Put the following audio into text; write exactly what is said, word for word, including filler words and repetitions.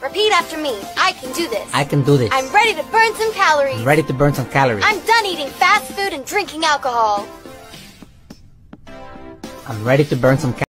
Repeat after me. I can do this. I can do this. I'm ready to burn some calories. I'm ready to burn some calories. I'm done eating fast food and drinking alcohol. I'm ready to burn some calories.